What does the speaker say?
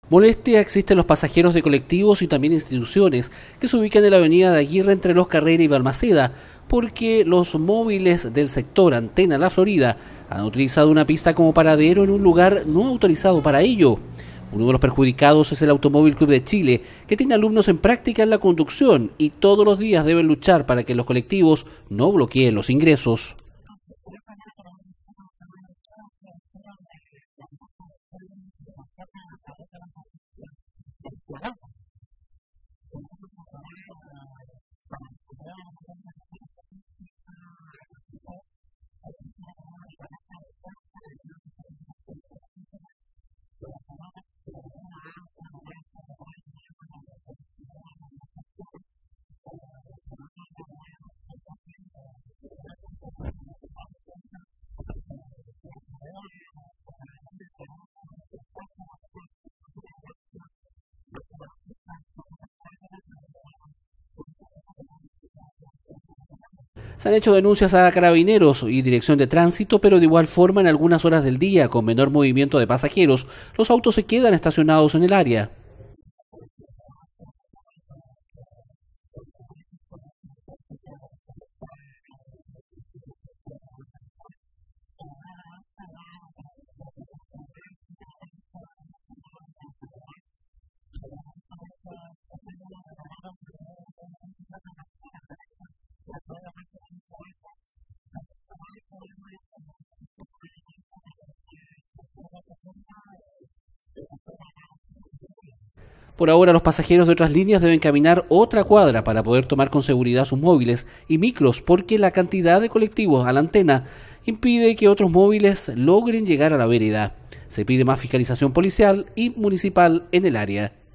Molestia existe en los pasajeros de colectivos y también instituciones que se ubican en la avenida de Aguirre entre Los Carrera y Balmaceda, porque los móviles del sector Antena La Florida han utilizado una pista como paradero en un lugar no autorizado para ello. Uno de los perjudicados es el Automóvil Club de Chile, que tiene alumnos en práctica en la conducción y todos los días deben luchar para que los colectivos no bloqueen los ingresos. Se han hecho denuncias a Carabineros y Dirección de Tránsito, pero de igual forma en algunas horas del día, con menor movimiento de pasajeros, los autos se quedan estacionados en el área. Por ahora, los pasajeros de otras líneas deben caminar otra cuadra para poder tomar con seguridad sus móviles y micros, porque la cantidad de colectivos a la antena impide que otros móviles logren llegar a la vereda. Se pide más fiscalización policial y municipal en el área.